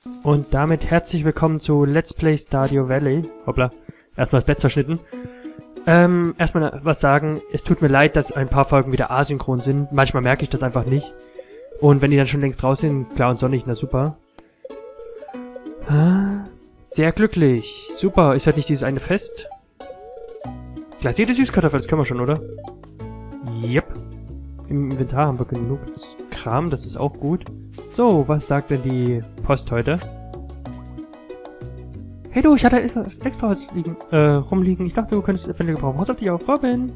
Und damit herzlich willkommen zu Let's Play Stardew Valley. Hoppla, erstmal das Bett zerschnitten. Erstmal was sagen, es tut mir leid, dass ein paar Folgen wieder asynchron sind. Manchmal merke ich das einfach nicht. Und wenn die dann schon längst raus sind, klar und sonnig, na super. Sehr glücklich. Super, ist halt nicht dieses eine Fest? Glasierte Süßkartoffel, das können wir schon, oder? Yep. Im Inventar haben wir genug Kram, das ist auch gut. So, was sagt denn die Post heute? Hey du, ich hatte extra was rumliegen. Ich dachte, du könntest es eventuell gebrauchen. Pass auf dich auf, Robin.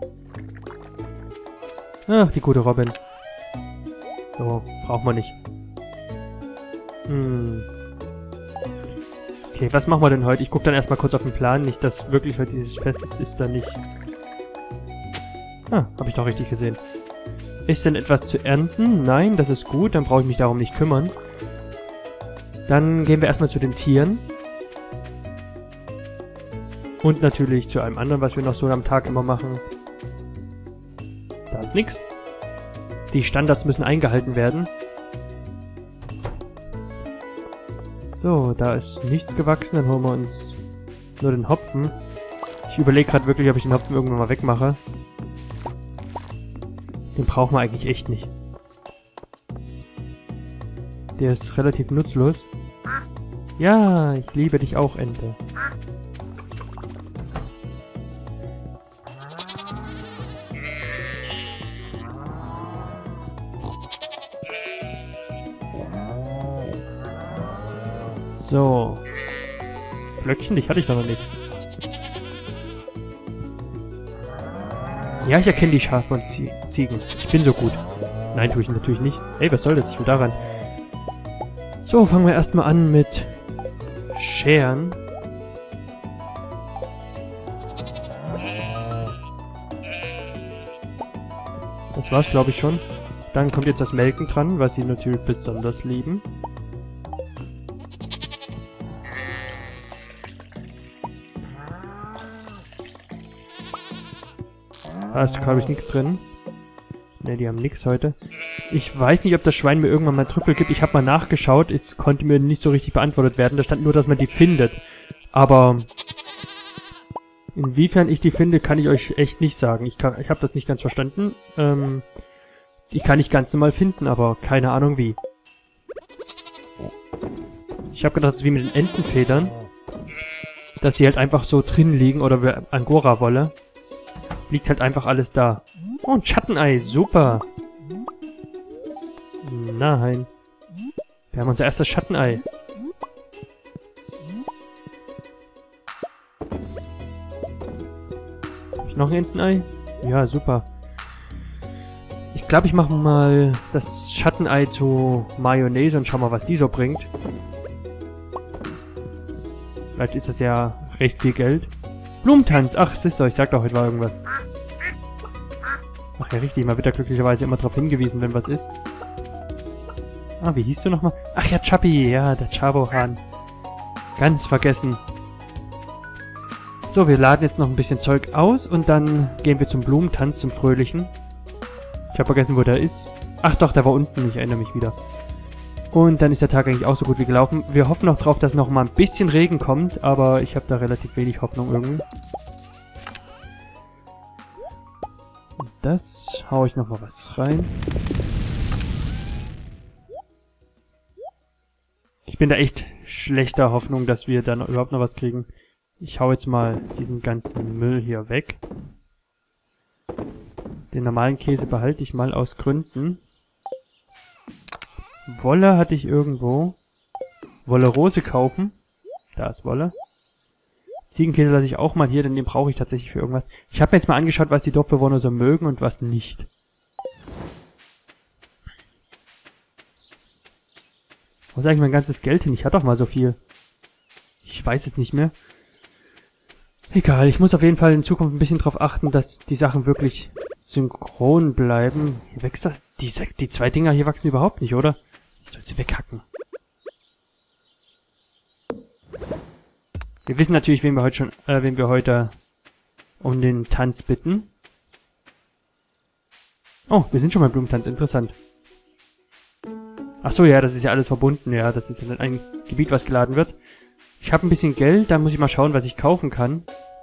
Ach, die gute Robin. So, braucht man nicht. Okay, was machen wir denn heute? Ich gucke dann erstmal kurz auf den Plan. Nicht, dass wirklich heute dieses Fest ist da nicht. Ah, habe ich doch richtig gesehen. Ist denn etwas zu ernten? Nein, das ist gut. Dann brauche ich mich darum nicht kümmern. Dann gehen wir erstmal zu den Tieren. Und natürlich zu einem anderen, was wir noch so am Tag immer machen. Da ist nichts. Die Standards müssen eingehalten werden. So, da ist nichts gewachsen. Dann holen wir uns nur den Hopfen. Ich überlege gerade wirklich, ob ich den Hopfen irgendwann mal wegmache. Den brauchen wir eigentlich echt nicht. Der ist relativ nutzlos. Ja, ich liebe dich auch, Ente. So. Flöckchen, dich hatte ich noch nicht. Ja, ich erkenne die Schafe und Ziegen. Ich bin so gut. Nein, tue ich natürlich nicht. Ey, was soll das? Ich will daran. So, fangen wir erstmal an mit Scheren. Das war's, glaube ich, schon. Dann kommt jetzt das Melken dran, was sie natürlich besonders lieben. Da ist, glaube ich, nichts drin. Ne, die haben nichts heute. Ich weiß nicht, ob das Schwein mir irgendwann mal Trüffel gibt. Ich habe mal nachgeschaut. Es konnte mir nicht so richtig beantwortet werden. Da stand nur, dass man die findet. Aber inwiefern ich die finde, kann ich euch echt nicht sagen. Ich habe das nicht ganz verstanden. Die kann ich ganz normal finden, aber keine Ahnung wie. Ich habe gedacht, das ist wie mit den Entenfedern. Dass sie halt einfach so drin liegen oder wie Angora-Wolle. Liegt halt einfach alles da. Oh, ein Schattenei. Super. Nein. Wir haben unser erstes Schattenei. Hab ich noch ein Entenei? Ja, super. Ich glaube, ich mache mal das Schattenei zu Mayonnaise und schau mal, was die so bringt. Vielleicht ist das ja recht viel Geld. Blumentanz. Ach, Sister, ich sag doch, heute war irgendwas. Ach ja, richtig. Mal wird da glücklicherweise immer darauf hingewiesen, wenn was ist. Ah, wie hieß du nochmal? Ach ja, Chappi. Ja, der Chabo-Hahn. Ganz vergessen. So, wir laden jetzt noch ein bisschen Zeug aus und dann gehen wir zum Blumentanz, zum Fröhlichen. Ich habe vergessen, wo der ist. Ach doch, der war unten. Ich erinnere mich wieder. Und dann ist der Tag eigentlich auch so gut wie gelaufen. Wir hoffen noch drauf, dass noch mal ein bisschen Regen kommt, aber ich habe da relativ wenig Hoffnung irgendwie. Und das haue ich noch mal was rein. Ich bin da echt schlechter Hoffnung, dass wir dann überhaupt noch was kriegen. Ich hau jetzt mal diesen ganzen Müll hier weg. Den normalen Käse behalte ich mal aus Gründen. Wolle hatte ich irgendwo. Wolle Rose kaufen. Da ist Wolle. Ziegenkäse lasse ich auch mal hier, denn den brauche ich tatsächlich für irgendwas. Ich habe mir jetzt mal angeschaut, was die Dorfbewohner so mögen und was nicht. Wo ist eigentlich mein ganzes Geld hin? Ich hatte doch mal so viel. Ich weiß es nicht mehr. Egal, ich muss auf jeden Fall in Zukunft ein bisschen drauf achten, dass die Sachen wirklich synchron bleiben. Hier wächst das. Die zwei Dinger hier wachsen überhaupt nicht, oder? Ich soll sie weghacken. Wir wissen natürlich, wen wir heute um den Tanz bitten. Oh, wir sind schon beim Blumentanz. Interessant. Ach so, ja, das ist ja alles verbunden, ja. Das ist ja ein Gebiet, was geladen wird. Ich habe ein bisschen Geld, dann muss ich mal schauen, was ich kaufen kann.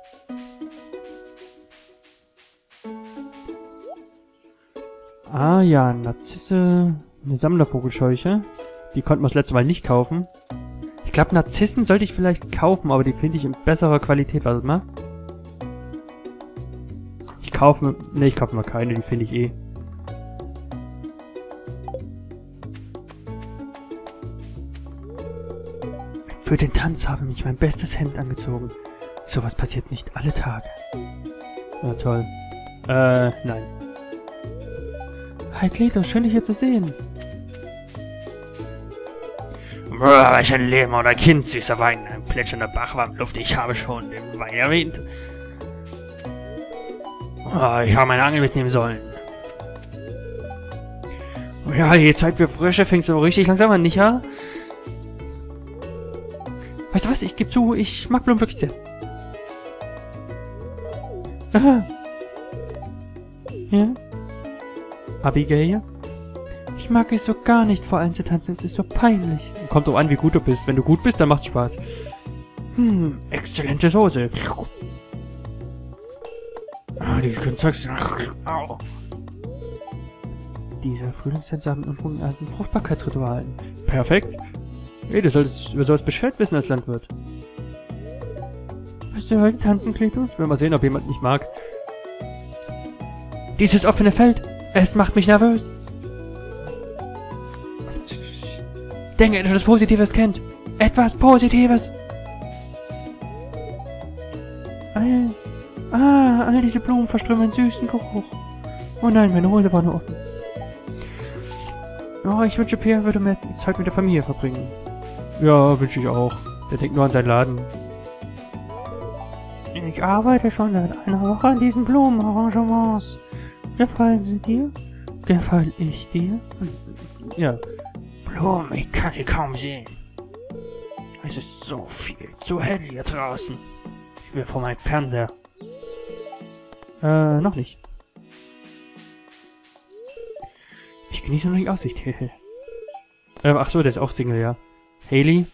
Ah ja, Narzisse, eine Sammlervogelscheuche. Die konnten wir das letzte Mal nicht kaufen. Ich glaube, Narzissen sollte ich vielleicht kaufen, aber die finde ich in besserer Qualität. Warte mal. Ich kaufe mal keine, die finde ich eh. Für den Tanz habe ich mein bestes Hemd angezogen. Sowas passiert nicht alle Tage. Ja, toll. Nein. Hi Cletus, schön dich hier zu sehen. Welch ein Leben oder Kind, süßer Wein, ein plätschernder Bach, warme Luft, ich habe schon den Wein erwähnt. Oh, ich habe meine Angel mitnehmen sollen. Ja, die Zeit für Frösche fängt so richtig langsam an, nicht wahr? Weißt du was, ich gebe zu, ich mag Blumen wirklich sehr. Aha. Ja? Abigail? Ich mag es so gar nicht, vor allem zu tanzen, es ist so peinlich. Kommt drauf an, wie gut du bist. Wenn du gut bist, dann macht's Spaß. Exzellente Soße. Diese Kunstwerks... Au. Diese Frühlingstänze haben unverunalten Fruchtbarkeitsritualen. Perfekt. Hey, du solltest über sowas Bescheid wissen als Landwirt. Willst du heute tanzen, Cletus? Wenn wir sehen, ob jemand mich mag. Dieses offene Feld, es macht mich nervös. Denke, etwas Positives kennt. Etwas Positives. All diese Blumen verströmen einen süßen Geruch. Oh nein, meine Hose war nur offen. Oh, ich wünsche, Pierre würde mehr Zeit mit der Familie verbringen. Ja, wünsche ich auch. Der denkt nur an seinen Laden. Ich arbeite schon seit einer Woche an diesen Blumenarrangements. Gefallen sie dir? Gefall ich dir? Ja. Blumen, ich kann sie kaum sehen. Es ist so viel zu hell hier draußen. Ich will vor meinem Fernseher. Noch nicht. Ich genieße nur die Aussicht. Ach so, der ist auch Single, ja. Hailey?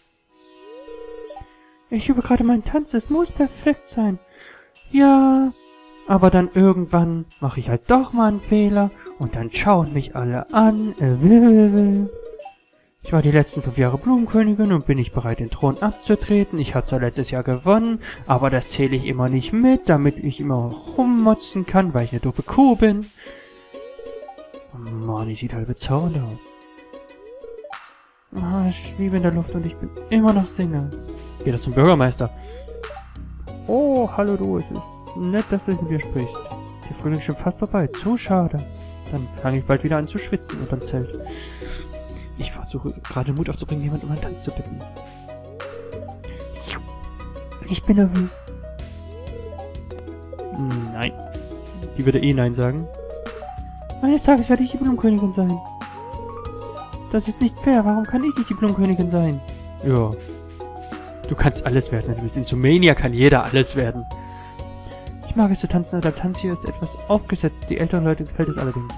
Ich übe gerade meinen Tanz, es muss perfekt sein. Ja, aber dann irgendwann mache ich halt doch mal einen Fehler und dann schauen mich alle an. Ich war die letzten 5 Jahre Blumenkönigin und bin nicht bereit, den Thron abzutreten. Ich habe zwar letztes Jahr gewonnen, aber das zähle ich immer nicht mit, damit ich immer rummotzen kann, weil ich eine doofe Kuh bin. Oh Mann, die sieht halt bezaubernd aus. Oh, es schwebe in der Luft und ich bin immer noch Single. Geht das zum Bürgermeister? Oh, hallo du, es ist nett, dass du mit mir sprichst. Der Frühling ist schon fast vorbei, zu schade. Dann fange ich bald wieder an zu schwitzen unterm Zelt. Ich versuche gerade Mut aufzubringen, jemanden um einen Tanz zu bitten. Ich bin nervös. Nein. Die würde eh Nein sagen. Eines Tages werde ich die Blumenkönigin sein. Das ist nicht fair, warum kann ich nicht die Blumenkönigin sein? Ja. Du kannst alles werden, wenn du willst. In Sumania kann jeder alles werden. Ich mag es zu tanzen, aber der Tanz hier ist etwas aufgesetzt. Die älteren Leute gefällt es allerdings.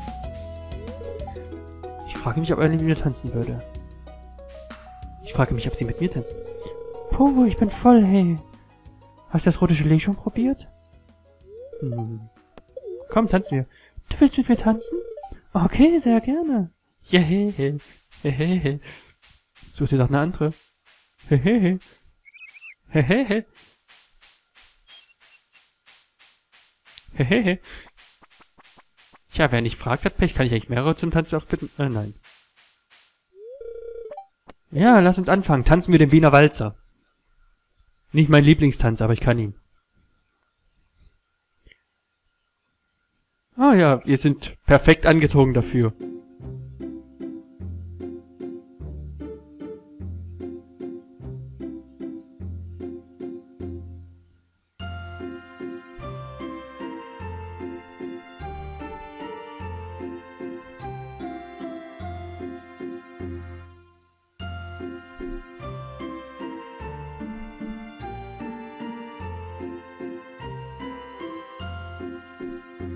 Ich frage mich, ob er mit mir tanzen würde. Ich frage mich, ob sie mit mir tanzen. Puh, ich bin voll, hey. Hast du das rote Gelee schon probiert? Komm, tanzen wir. Du willst mit mir tanzen? Okay, sehr gerne. Jehehe. Hehehe. Such dir doch eine andere. Hehehe. Hehehe. Hehehe. Tja, wer nicht fragt, hat Pech. Kann ich eigentlich mehrere zum Tanzen aufbitten? Nein. Ja, lass uns anfangen. Tanzen wir den Wiener Walzer. Nicht mein Lieblingstanz, aber ich kann ihn. Ah ja, wir sind perfekt angezogen dafür.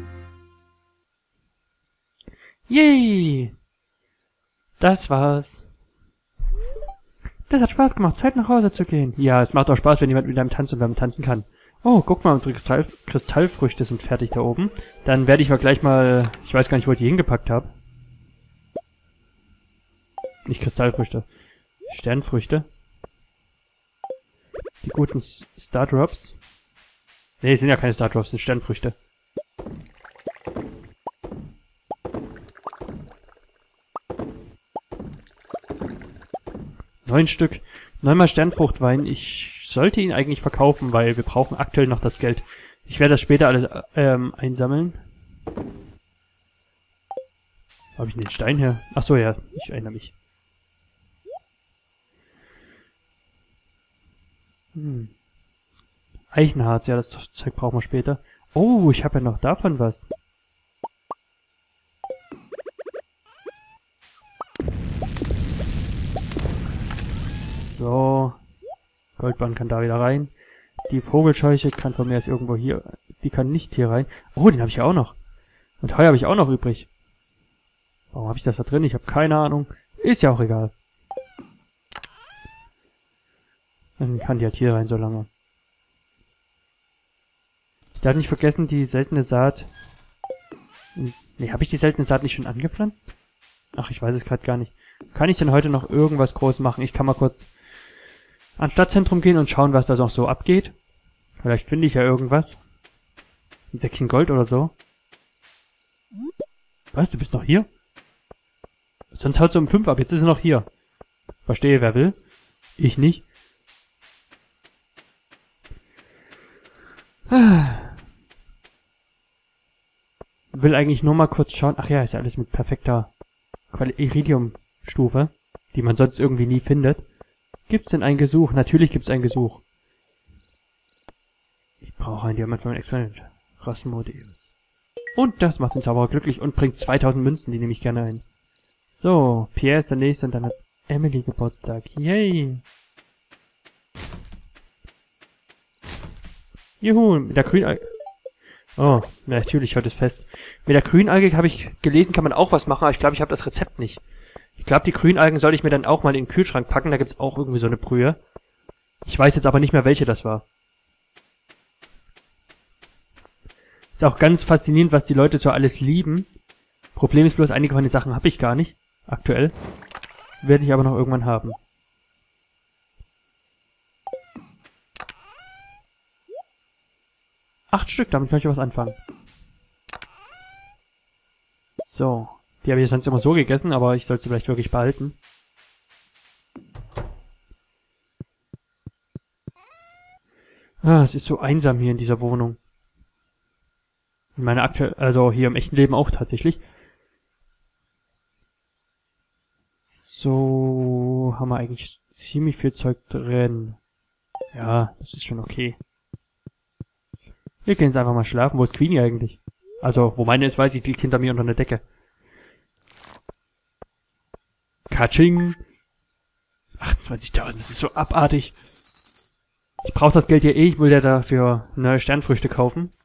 Yay! Das war's. Das hat Spaß gemacht, Zeit nach Hause zu gehen. Ja, es macht auch Spaß, wenn jemand mit einem tanzt und beim tanzen kann. Oh, guck mal, unsere Kristallfrüchte sind fertig da oben. Dann werde ich mal gleich mal... Ich weiß gar nicht, wo ich die hingepackt habe. Nicht Kristallfrüchte. Sternfrüchte. Die guten Stardrops. Nee, es sind ja keine Stardrops, es sind Sternfrüchte. Neun Stück. 9-mal Sternfruchtwein. Ich sollte ihn eigentlich verkaufen, weil wir brauchen aktuell noch das Geld. Ich werde das später alles einsammeln. Wo habe ich denn den Stein her? Ach so, ja, ich erinnere mich. Eichenharz, ja, das Zeug brauchen wir später. Oh, ich habe ja noch davon was. So. Goldbahn kann da wieder rein. Die Vogelscheuche kann von mir jetzt irgendwo hier... Die kann nicht hier rein. Oh, den habe ich ja auch noch. Und Heu habe ich auch noch übrig. Warum habe ich das da drin? Ich habe keine Ahnung. Ist ja auch egal. Dann kann die halt hier rein so lange. Ich darf nicht vergessen, die seltene Saat... Nee, habe ich die seltene Saat nicht schon angepflanzt? Ach, ich weiß es gerade gar nicht. Kann ich denn heute noch irgendwas groß machen? Ich kann mal kurz ans Stadtzentrum gehen und schauen, was da noch so abgeht. Vielleicht finde ich ja irgendwas. Ein Säckchen Gold oder so. Was, du bist noch hier? Sonst haut sie um 5 ab, jetzt ist sie noch hier. Verstehe, wer will. Ich nicht. Will eigentlich nur mal kurz schauen. Ach ja, ist ja alles mit perfekter Iridium-Stufe, die man sonst irgendwie nie findet. Gibt's denn ein Gesuch? Natürlich gibt's ein Gesuch. Ich brauche einen Diamant für mein Experiment. Rasmodeus. Und das macht den Zauberer glücklich und bringt 2000 Münzen, die nehme ich gerne ein. So, Pierre ist der Nächste und dann hat Emily Geburtstag. Yay! Juhu, mit der Grünalge... Oh, natürlich, heute ist Fest. Mit der Grünalge habe ich gelesen, kann man auch was machen, aber ich glaube, ich habe das Rezept nicht. Ich glaube, die Grünalgen soll ich mir dann auch mal in den Kühlschrank packen, da gibt's auch irgendwie so eine Brühe. Ich weiß jetzt aber nicht mehr, welche das war. Ist auch ganz faszinierend, was die Leute so alles lieben. Problem ist bloß, einige von den Sachen habe ich gar nicht. Aktuell. Werde ich aber noch irgendwann haben. Acht Stück, damit kann ich was anfangen. So. Die habe ich sonst immer so gegessen, aber ich sollte sie vielleicht wirklich behalten. Ah, es ist so einsam hier in dieser Wohnung. In meiner also hier im echten Leben auch tatsächlich. So haben wir eigentlich ziemlich viel Zeug drin. Ja, das ist schon okay. Wir gehen jetzt einfach mal schlafen. Wo ist Queenie eigentlich? Also, wo meine ist, weiß ich, die liegt hinter mir unter der Decke. Katsching! 28.000, das ist so abartig. Ich brauche das Geld ja eh, ich will ja dafür neue Sternfrüchte kaufen.